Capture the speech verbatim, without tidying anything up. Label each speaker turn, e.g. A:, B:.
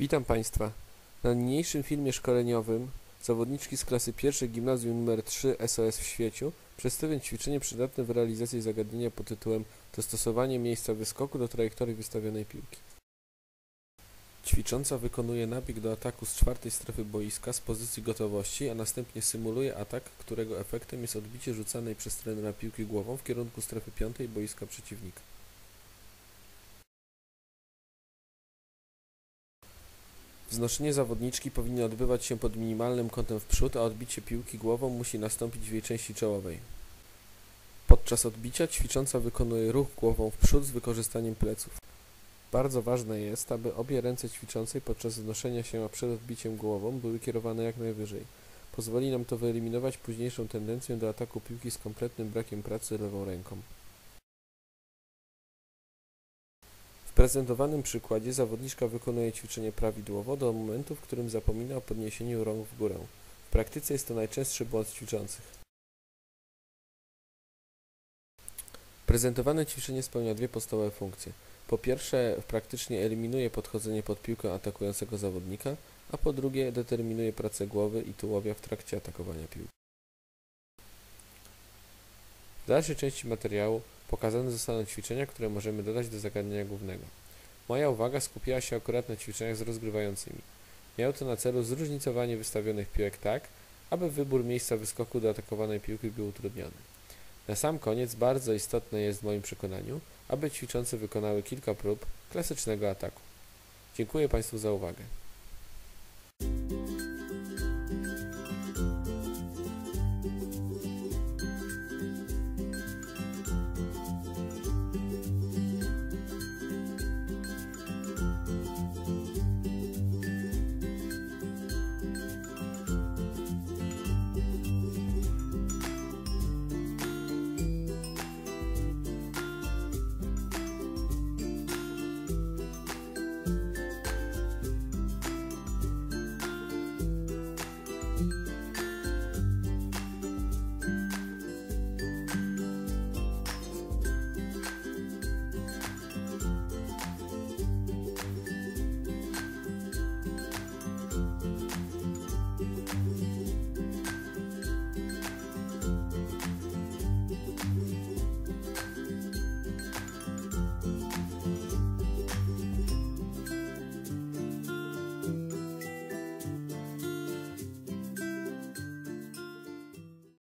A: Witam Państwa. Na niniejszym filmie szkoleniowym zawodniczki z klasy pierwszej Gimnazjum nr trzy S O S w Świeciu przedstawią ćwiczenie przydatne w realizacji zagadnienia pod tytułem Dostosowanie miejsca wyskoku do trajektorii wystawionej piłki. Ćwicząca wykonuje nabieg do ataku z czwartej strefy boiska z pozycji gotowości, a następnie symuluje atak, którego efektem jest odbicie rzucanej przez trenera piłki głową w kierunku strefy piątej boiska przeciwnika. Wznoszenie zawodniczki powinno odbywać się pod minimalnym kątem w przód, a odbicie piłki głową musi nastąpić w jej części czołowej. Podczas odbicia ćwicząca wykonuje ruch głową w przód z wykorzystaniem pleców. Bardzo ważne jest, aby obie ręce ćwiczącej podczas wznoszenia się, a przed odbiciem głową były kierowane jak najwyżej. Pozwoli nam to wyeliminować późniejszą tendencję do ataku piłki z kompletnym brakiem pracy lewą ręką. W prezentowanym przykładzie zawodniczka wykonuje ćwiczenie prawidłowo do momentu, w którym zapomina o podniesieniu rąk w górę. W praktyce jest to najczęstszy błąd ćwiczących. Prezentowane ćwiczenie spełnia dwie podstawowe funkcje. Po pierwsze, praktycznie eliminuje podchodzenie pod piłkę atakującego zawodnika, a po drugie, determinuje pracę głowy i tułowia w trakcie atakowania piłki. W dalszej części materiału pokazane zostaną ćwiczenia, które możemy dodać do zagadnienia głównego. Moja uwaga skupiła się akurat na ćwiczeniach z rozgrywającymi. Miało to na celu zróżnicowanie wystawionych piłek tak, aby wybór miejsca wyskoku do atakowanej piłki był utrudniony. Na sam koniec bardzo istotne jest w moim przekonaniu, aby ćwiczące wykonały kilka prób klasycznego ataku. Dziękuję Państwu za uwagę.